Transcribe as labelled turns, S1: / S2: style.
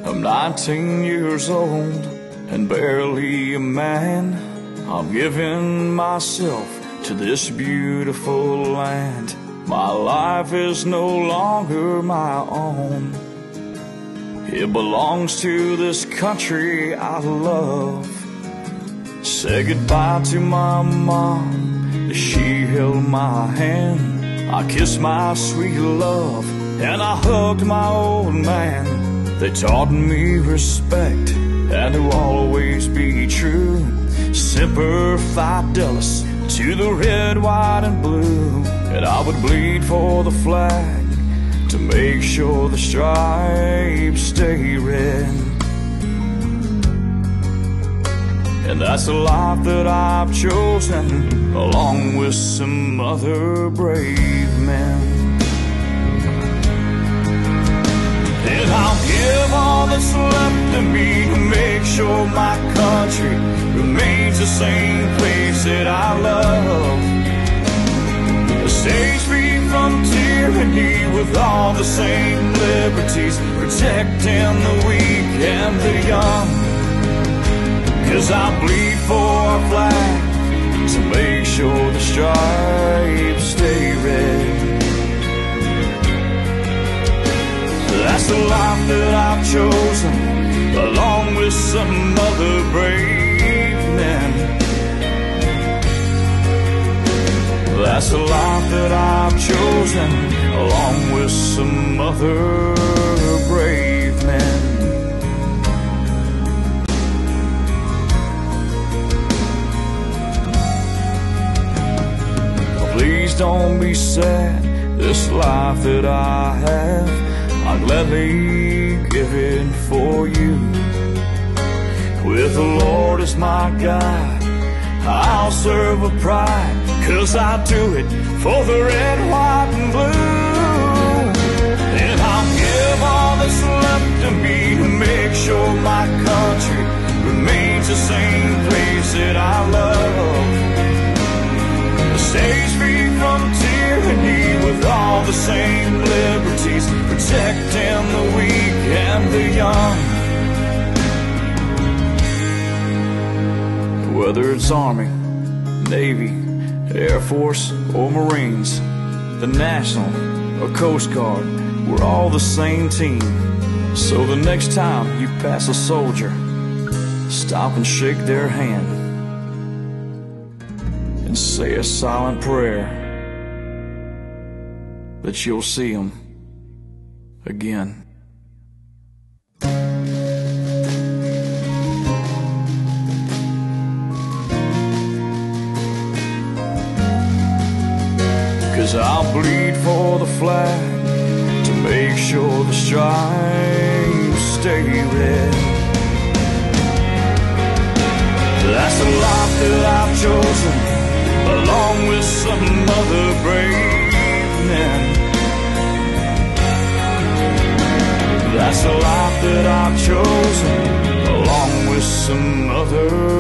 S1: I'm 19 years old and barely a man. I'm giving myself to this beautiful land. My life is no longer my own. It belongs to this country I love. Say goodbye to my mom, she held my hand. I kissed my sweet love and I hugged my old man. They taught me respect and to always be true. Semper Fidelis to the red, white, and blue. And I would bleed for the flag to make sure the stripes stay red. And that's the life that I've chosen, along with some other brave men. And I'll give all that's left of me to make sure my country remains the same place that I love. A stage free from tyranny with all the same liberties, protecting the weak and the young. 'Cause I bleed for our flag to make sure the stripes stay red. That's the life that I've chosen, along with some other brave men. That's the life that I've chosen, along with some other brave men. Please don't be sad, this life that I have, I'll gladly give it for you. With the Lord as my guide, I'll serve with pride, 'cause I do it for the red, white, and blue. And I'll give all that's left of me to make sure my country remains the same place that I love. Stays free from tyranny with all the same liberties, protecting the weak and the young. Whether it's Army, Navy, Air Force, or Marines, the National or Coast Guard, we're all the same team. So the next time you pass a soldier, stop and shake their hand and say a silent prayer that you'll see him again. Cause I'll bleed for the flag to make sure the stripes stay red. That's the life that I've chosen, along with some other brave men. That's the life that I've chosen, along with some other